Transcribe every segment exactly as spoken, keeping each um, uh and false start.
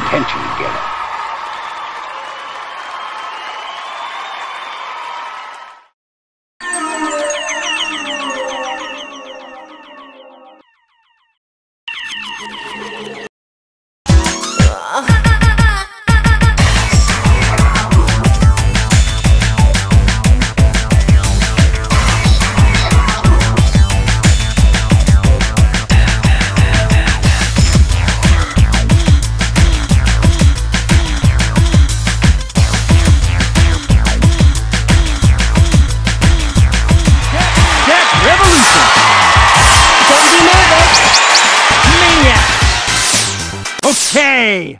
attention getter. Okay!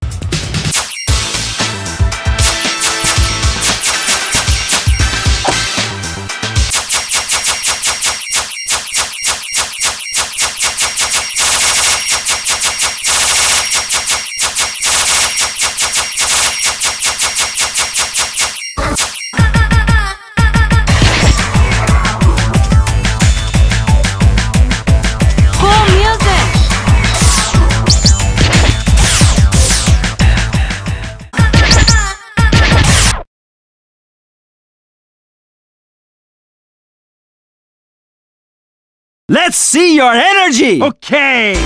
Let's see your energy! Okay!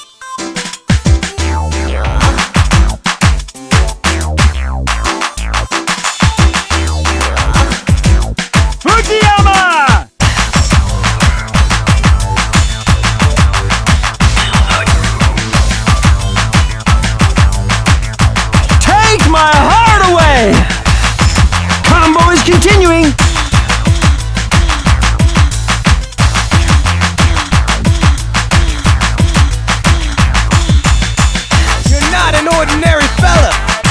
Fukuyama! Take my heart away! Combo is continuing! Ordinary fella.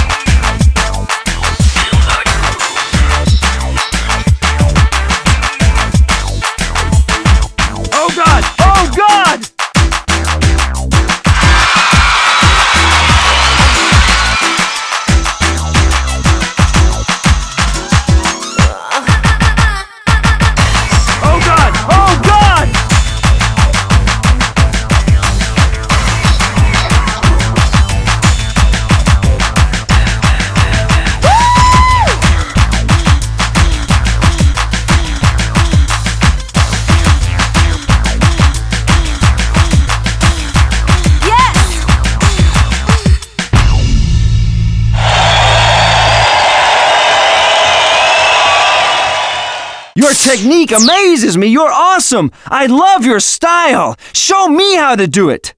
Oh God! Oh God! Oh God! Oh God! Your technique amazes me. You're awesome. I love your style. Show me how to do it.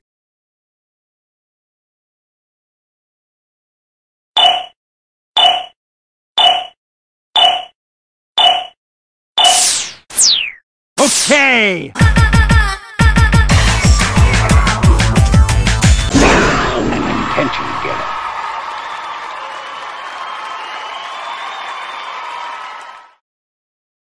Okay. Attention